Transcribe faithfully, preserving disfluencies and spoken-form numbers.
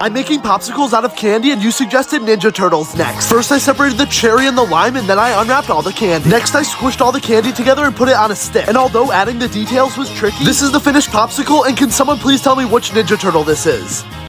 I'm making popsicles out of candy, and you suggested Ninja Turtles next. First, I separated the cherry and the lime, and then I unwrapped all the candy. Next, I squished all the candy together and put it on a stick. And although adding the details was tricky, this is the finished popsicle, and can someone please tell me which Ninja Turtle this is?